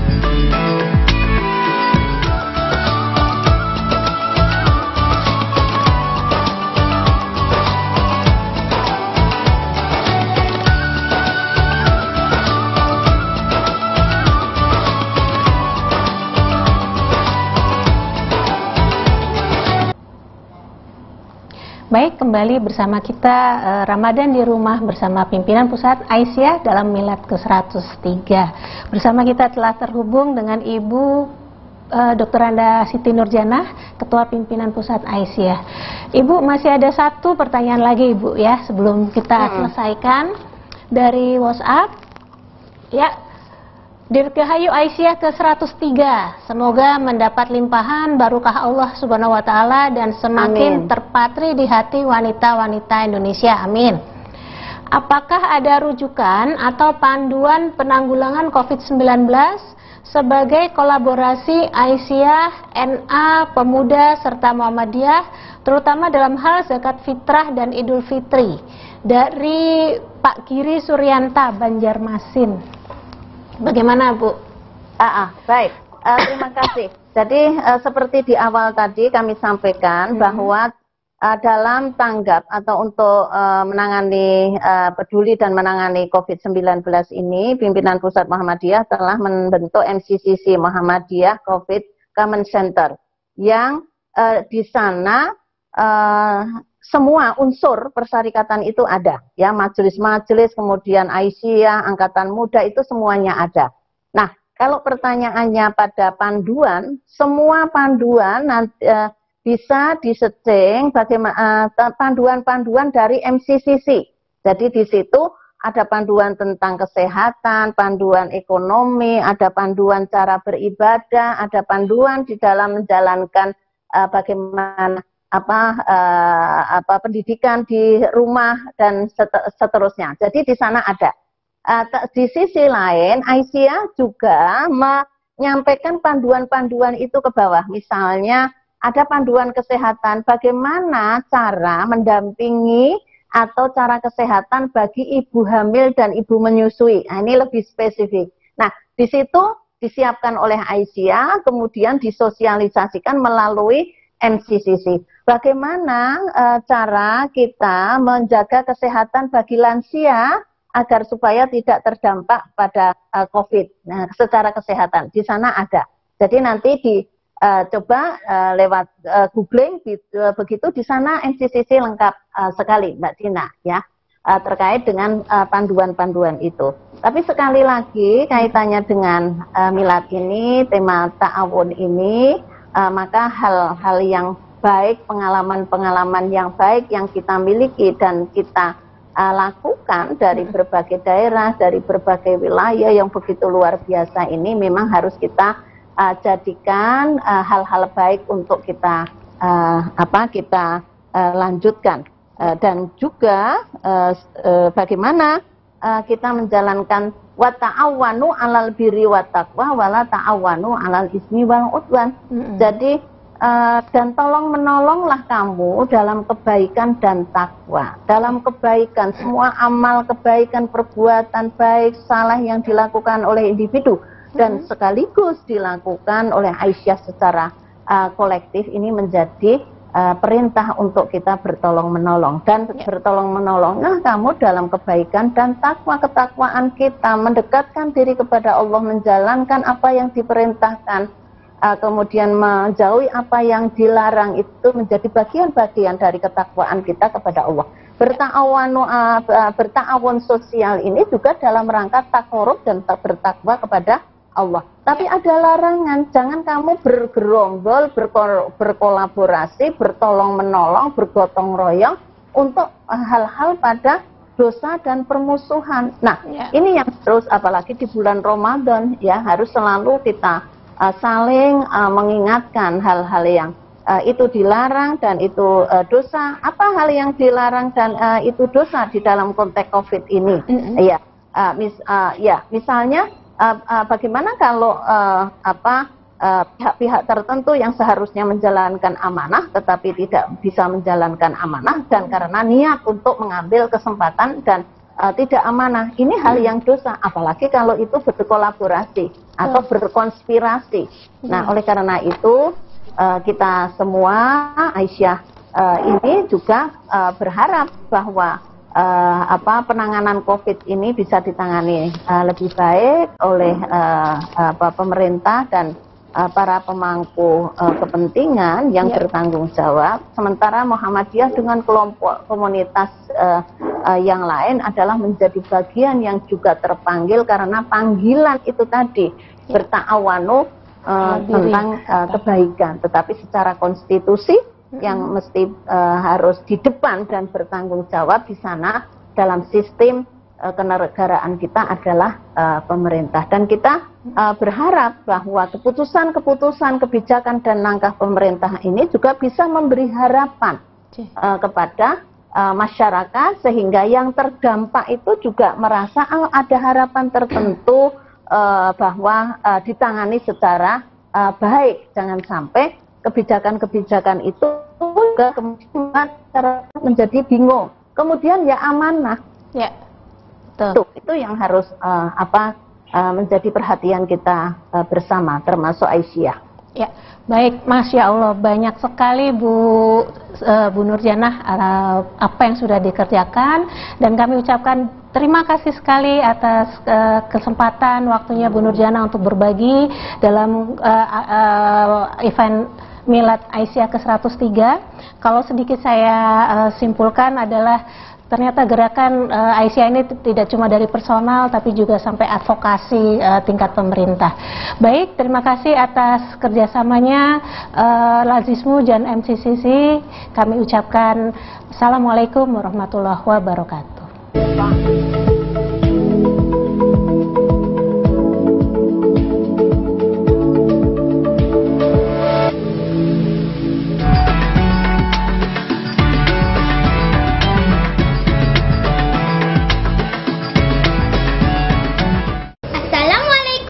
Baik, kembali bersama kita Ramadan di rumah bersama pimpinan pusat Aisyah dalam milad ke-103. Bersama kita telah terhubung dengan Ibu Dr. Anda Siti Nurjanah, Ketua Pimpinan Pusat Aisyah. Ibu, masih ada satu pertanyaan lagi Ibu ya, sebelum kita selesaikan dari WhatsApp. Ya, Dirgahayu Aisyah ke-103, semoga mendapat limpahan barokah Allah Subhanahu wa Ta'ala dan semakin terpatri di hati wanita-wanita Indonesia. Amin. Apakah ada rujukan atau panduan penanggulangan COVID-19 sebagai kolaborasi Aisyah, NA, Pemuda, serta Muhammadiyah, terutama dalam hal zakat fitrah dan Idul Fitri? Dari Pak Giri Suryanta, Banjarmasin. Bagaimana Bu? Baik, terima kasih. Jadi seperti di awal tadi kami sampaikan bahwa dalam tanggap atau untuk menangani peduli dan menangani COVID-19 ini, pimpinan Pusat Muhammadiyah telah membentuk MCCC Muhammadiyah COVID Common Center yang di sana semua unsur persyarikatan itu ada, ya, majelis-majelis, kemudian Aisyah, Angkatan Muda, itu semuanya ada. Nah, kalau pertanyaannya pada panduan, semua panduan nanti, bisa disetting bagaimana panduan-panduan dari MCCC. Jadi di situ ada panduan tentang kesehatan, panduan ekonomi, ada panduan cara beribadah, ada panduan di dalam menjalankan bagaimana pendidikan di rumah dan seterusnya. Jadi di sana ada. Di sisi lain, Aisyah juga menyampaikan panduan-panduan itu ke bawah. Misalnya ada panduan kesehatan, bagaimana cara mendampingi atau cara kesehatan bagi ibu hamil dan ibu menyusui. Nah, ini lebih spesifik. Nah, di situ disiapkan oleh Aisyah, kemudian disosialisasikan melalui MCCC. Bagaimana cara kita menjaga kesehatan bagi lansia agar supaya tidak terdampak pada COVID. Nah, secara kesehatan di sana ada. Jadi nanti coba lewat googling begitu, di sana MCCC lengkap sekali, Mbak Dina, ya, terkait dengan panduan-panduan itu. Tapi sekali lagi kaitannya dengan milad ini, tema ta'awun ini, maka hal-hal yang baik, pengalaman-pengalaman yang baik yang kita miliki dan kita lakukan dari berbagai daerah, dari berbagai wilayah yang begitu luar biasa ini memang harus kita jadikan hal-hal baik untuk kita lanjutkan, dan juga bagaimana kita menjalankan wa ta'awanu 'alal birri wat taqwa wa la ta'awanu 'alal ismi wal udwan. Jadi dan tolong menolonglah kamu dalam kebaikan dan takwa. Dalam kebaikan, semua amal kebaikan, perbuatan baik, salah yang dilakukan oleh individu dan sekaligus dilakukan oleh Aisyah secara kolektif, ini menjadi perintah untuk kita bertolong menolong dan bertolong menolong. Nah, kamu dalam kebaikan dan takwa, ketakwaan kita mendekatkan diri kepada Allah, menjalankan apa yang diperintahkan, kemudian menjauhi apa yang dilarang, itu menjadi bagian-bagian dari ketakwaan kita kepada Allah. Berta'awun sosial ini juga dalam rangka takarub dan bertakwa kepada Allah. Tapi ada larangan, jangan kamu bergerombol, berkolaborasi, bertolong menolong, bergotong royong untuk hal-hal pada dosa dan permusuhan. Nah, ini yang terus, apalagi di bulan Ramadan, ya, harus selalu kita saling mengingatkan hal-hal yang itu dilarang dan itu dosa. Apa hal yang dilarang dan itu dosa di dalam konteks COVID ini? Misalnya bagaimana kalau pihak-pihak tertentu yang seharusnya menjalankan amanah tetapi tidak bisa menjalankan amanah dan karena niat untuk mengambil kesempatan dan tidak amanah, ini hal yang dosa, apalagi kalau itu berkolaborasi atau berkonspirasi. Nah, oleh karena itu kita semua, Aisyah ini juga berharap bahwa penanganan COVID ini bisa ditangani lebih baik oleh pemerintah dan para pemangku kepentingan yang bertanggung jawab. Sementara Muhammadiyah dengan kelompok komunitas yang lain adalah menjadi bagian yang juga terpanggil karena panggilan itu tadi, berta'awanu tentang kebaikan, tetapi secara konstitusi yang mesti harus di depan dan bertanggung jawab di sana dalam sistem kenegaraan kita adalah pemerintah, dan kita berharap bahwa keputusan-keputusan kebijakan dan langkah pemerintah ini juga bisa memberi harapan kepada masyarakat sehingga yang terdampak itu juga merasa ada harapan tertentu bahwa ditangani secara baik, jangan sampai kebijakan-kebijakan itu juga kemudian menjadi bingung, kemudian ya amanah. Ya. Betul. Itu yang harus menjadi perhatian kita bersama, termasuk Aisyah. Ya, baik, Masya Allah, banyak sekali Bu Nurjanah apa yang sudah dikerjakan, dan kami ucapkan terima kasih sekali atas kesempatan waktunya Bu Nurjanah untuk berbagi dalam event Milad Aisyah ke-103. Kalau sedikit saya simpulkan adalah ternyata gerakan Aisyah ini tidak cuma dari personal, tapi juga sampai advokasi tingkat pemerintah. Baik, terima kasih atas kerjasamanya Lazismu dan MCCC. Kami ucapkan Assalamualaikum warahmatullahi wabarakatuh.